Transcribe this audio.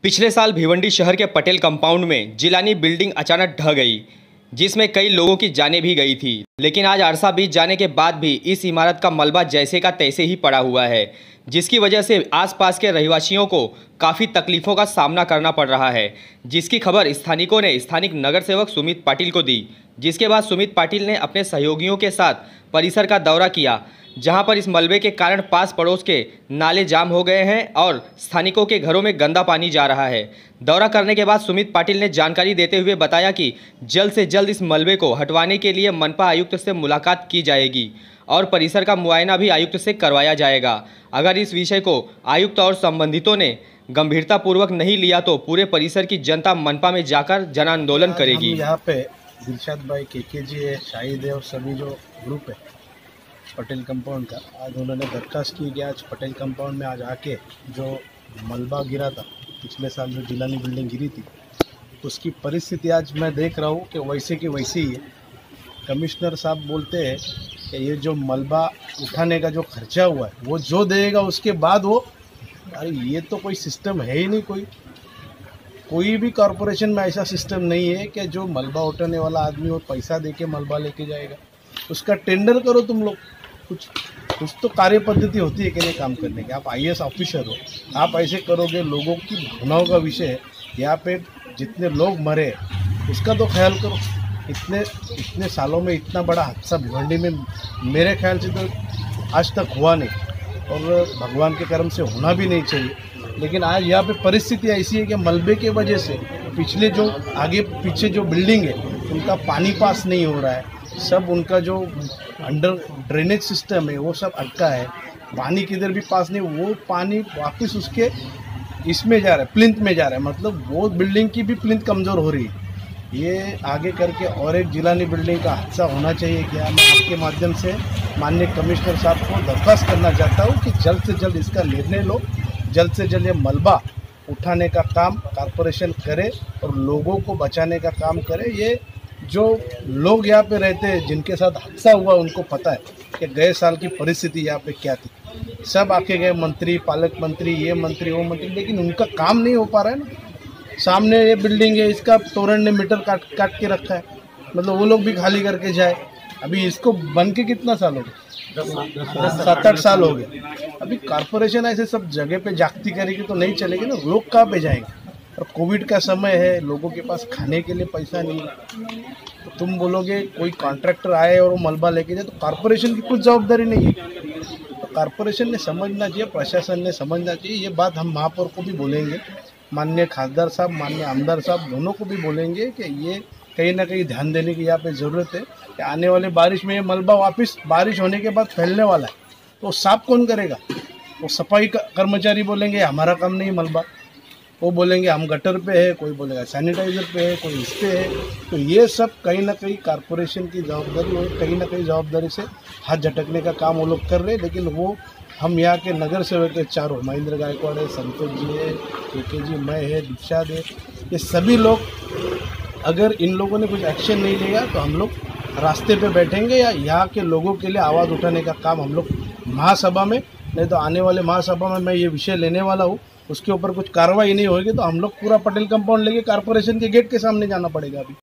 पिछले साल भिवंडी शहर के पटेल कंपाउंड में जिलानी बिल्डिंग अचानक ढह गई, जिसमें कई लोगों की जानें भी गई थी। लेकिन आज अरसा बीत जाने के बाद भी इस इमारत का मलबा जैसे का तैसे ही पड़ा हुआ है, जिसकी वजह से आसपास के रहवासियों को काफ़ी तकलीफ़ों का सामना करना पड़ रहा है। जिसकी खबर स्थानिकों ने स्थानिक नगर सेवक सुमित पाटिल को दी, जिसके बाद सुमित पाटिल ने अपने सहयोगियों के साथ परिसर का दौरा किया, जहां पर इस मलबे के कारण पास पड़ोस के नाले जाम हो गए हैं और स्थानिकों के घरों में गंदा पानी जा रहा है। दौरा करने के बाद सुमित पाटिल ने जानकारी देते हुए बताया कि जल्द से जल्द इस मलबे को हटवाने के लिए मनपा आयुक्त से मुलाकात की जाएगी और परिसर का मुआयना भी आयुक्त से करवाया जाएगा। अगर इस विषय को आयुक्त और संबंधितों ने गंभीरतापूर्वक नहीं लिया तो पूरे परिसर की जनता मनपा में जाकर जन आंदोलन करेगी। यहाँ पे दिलशाद भाई केकेजी है, शाहिद है और सभी जो ग्रुप है पटेल कंपाउंड का, आज उन्होंने दरखास्त की कि आज पटेल कंपाउंड में आज आके जो मलबा गिरा था, पिछले साल जो जिलानी बिल्डिंग गिरी थी, उसकी परिस्थिति आज मैं देख रहा हूँ कि वैसे की वैसे ही है। कमिश्नर साहब बोलते हैं कि ये जो मलबा उठाने का जो खर्चा हुआ है वो जो देगा उसके बाद वो, अरे ये तो कोई सिस्टम है ही नहीं। कोई भी कॉरपोरेशन में ऐसा सिस्टम नहीं है कि जो मलबा उठाने वाला आदमी वो पैसा दे के मलबा लेके जाएगा। उसका टेंडर करो तुम लोग, कुछ तो कार्य पद्धति होती है कि नहीं काम करने की। आप आईएएस ऑफिसर हो, आप ऐसे करोगे, लोगों की भावनाओं का विषय है। यहाँ पे जितने लोग मरे उसका तो ख्याल करो। इतने सालों में इतना बड़ा हादसा भिवंडी में मेरे ख्याल से तो आज तक हुआ नहीं और भगवान के कर्म से होना भी नहीं चाहिए। लेकिन आज यहाँ पे परिस्थिति ऐसी है कि मलबे के वजह से पिछले जो आगे पीछे जो बिल्डिंग है उनका पानी पास नहीं हो रहा है। सब उनका जो अंडर ड्रेनेज सिस्टम है वो सब अटका है, पानी किधर भी पास नहीं। वो पानी वापस उसके इसमें जा रहा है, प्लिंथ में जा रहा है। मतलब वो बिल्डिंग की भी प्लिंथ कमज़ोर हो रही है। ये आगे करके और एक जिलानी बिल्डिंग का हादसा होना चाहिए क्या? मैं आपके माध्यम से माननीय कमिश्नर साहब को दरख्वास्त करना चाहता हूँ कि जल्द से जल्द इसका निर्णय लो, जल्द से जल्द ये मलबा उठाने का काम कॉरपोरेशन करे और लोगों को बचाने का काम करे। ये जो लोग यहाँ पे रहते हैं जिनके साथ हादसा हुआ उनको पता है कि गए साल की परिस्थिति यहाँ पे क्या थी। सब आके गए मंत्री, पालक मंत्री, ये मंत्री वो मंत्री, लेकिन उनका काम नहीं हो पा रहा है ना। सामने ये बिल्डिंग है, इसका तोरण ने मीटर काट के रखा है, मतलब वो लोग भी खाली करके जाए। अभी इसको बन के कितना साल हो गए? 7-8 साल हो गए। अभी कॉरपोरेशन ऐसे सब जगह पे जागती करेगी तो नहीं चलेगी ना। लोग कहाँ पे जाएंगे? और कोविड का समय है, लोगों के पास खाने के लिए पैसा नहीं है। तो तुम बोलोगे कोई कॉन्ट्रैक्टर आए और वो मलबा लेके जाए, तो कॉरपोरेशन की कुछ जवाबदारी नहीं है। तो कॉरपोरेशन ने समझना चाहिए, प्रशासन ने समझना चाहिए। ये बात हम महापौर को भी बोलेंगे, माननीय खासदार साहब, माननीय आमदार साहब, दोनों को भी बोलेंगे कि ये कहीं ना कहीं ध्यान देने की यहाँ पे ज़रूरत है कि आने वाले बारिश में ये मलबा वापस बारिश होने के बाद फैलने वाला है, तो साफ कौन करेगा? वो सफाई कर्मचारी बोलेंगे हमारा काम नहीं मलबा, वो बोलेंगे हम गटर पे है, कोई बोलेगा सैनिटाइज़र पे है, कोई इस पे है। तो ये सब कहीं ना कहीं कॉरपोरेशन की जवाबदारी और कहीं ना कहीं जवाबदारी से हाथ झटकने का काम वो लोग कर रहे हैं। लेकिन वो हम यहाँ के नगर सेवक है चारों, महेंद्र गायकवाड़ है, संतोष जी है, केके जी, मैं है, दिलशाद है, ये सभी लोग, अगर इन लोगों ने कुछ एक्शन नहीं लिया तो हम लोग रास्ते पे बैठेंगे या यहाँ के लोगों के लिए आवाज़ उठाने का काम हम लोग महासभा में, नहीं तो आने वाले महासभा में मैं ये विषय लेने वाला हूँ। उसके ऊपर कुछ कार्रवाई नहीं होगी तो हम लोग पूरा पटेल कंपाउंड लेके कॉरपोरेशन के गेट के सामने जाना पड़ेगा। अभी